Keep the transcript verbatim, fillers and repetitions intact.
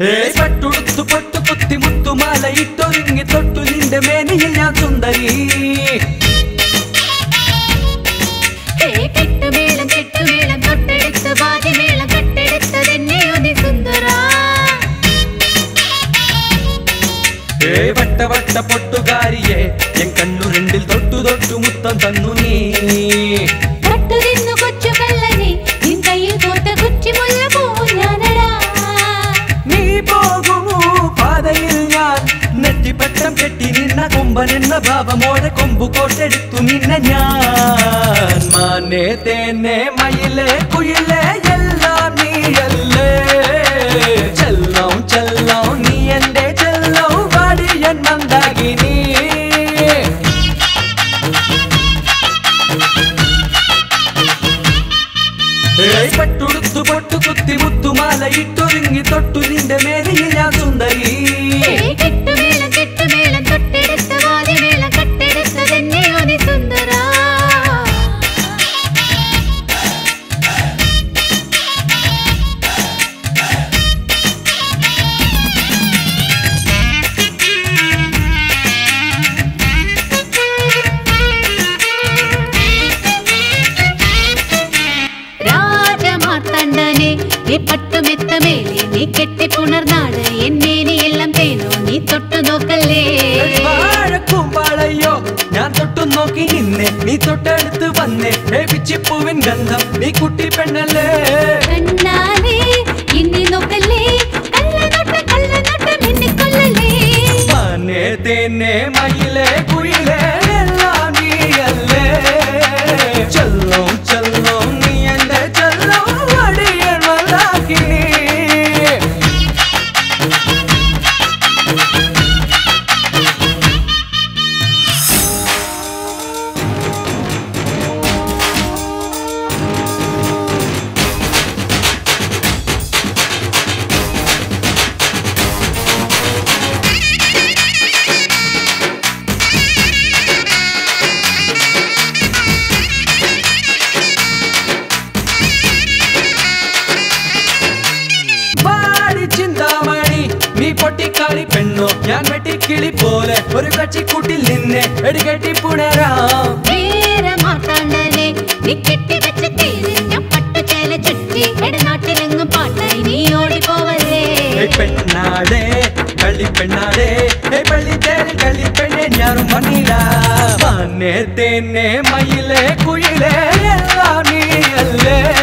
പട്ടുടുത്തു പൊട്ടു കുത്തി മുത്തുമാല ഇട്ടൊരുങ്ങി തൊട്ടു നിന്റെ മേനിയിൽ ഞാൻ സുന്ദരി കെട്ടുമേളം കെട്ടുമേളം തൊട്ടെടുത്ത് വാദ്യമേളം കട്ടെടുത്തതെന്നെയോ നീ സുന്ദര വട്ട വട്ട പൊട്ടുകാരിയെ എൻ കണ്ണു രണ്ടിൽ തൊട്ടു തൊട്ടു മുത്തം തന്നു നീ തൊട്ടു നിന്നു കൊച്ചു കള്ളനെ നിൻ കയ്യിൽ തോറ്റ കുറ്റിമുല്ല പോവും ഞാനടാ നീ പോകൂ പാതയിൽ ഞാൻ നെറ്റിപ്പട്ടം കെട്ടി നിന്ന കൊമ്പനെന്ന ഭാവമോടെ കൊമ്പു കോട്ടെടുത്തു നിന്നെ ഞാൻ മാനേ തേനെ മയിലേ കുയിലേ എല്ലാം നീയല്ലേ ചെല്ലാം ചെല്ലാം നീ എന്റെ ചെല്ലാം വാടിയൻ മന്ദാകിനി പട്ടുടുത്തു പൊട്ടു കുത്തി മുത്തുമാല ഇട്ടൊരുങ്ങി തൊട്ടു നിന്റെ മേനിയിൽ ഞാൻ സുന്ദരി കെട്ടുമേളം കെട്ടുമേളം തൊട്ടെടുത്ത് വാദ്യമേളം കട്ടെടുത്തതെന്നെയോ നീ സുന്ദര പട്ടുമെത്തമേലെ നീ കെട്ടിപ്പുണർന്നാട് എന്നെ നീ എല്ലാം തേനോ നീ തൊട്ടു നോക്കല്ലേ വാഴക്കുമ്പാളയോ ഞാൻ തൊട്ടു നോക്കി നിന്നെ നീ തൊട്ടടുത്ത് വന്നേ പിച്ചിപ്പൂവിൻ ഗന്ധം നീ കുട്ടി പെണ്ണല്ലേ കണ്ണാലേ ഇനി നോക്കല്ലേ കള്ളനോട്ട കള്ളനോട്ടം എന്നെ കൊല്ലല്ലേ മാനേ തേനെ മയിലേ കുയിലേ എല്ലാം നീയല്ലേ ചെല്ലോ ചെല്ലോ നീ എന്റെ ചെല്ലോ വടിയൻ മന്ദാകിനി പൊട്ടിക്കാളി പെണ്ണോ ഞാൻ വെട്ടിക്കിളി പോലെ ഒരു കച്ചിക്കൂട്ടിൽ നിന്നെ എടികെട്ടി പുണരാം മാർത്താണ്ഡനെ നീ കെട്ടി വെച്ച തേര് ഞാൻ പട്ടുചേല ചുറ്റി എടനാട്ടിലെങ്ങും പാട്ടായി നീ ഓടിപ്പോവല്ലേ പെണ്ണാടേ കളി പെണ്ണാടേ പള്ളി തേര് കളി പെണ്ണെ ഞാനും മണ്ണില മാനേ തേനെ മയിലേ കുയിലേ എല്ലാം നീയല്ലേ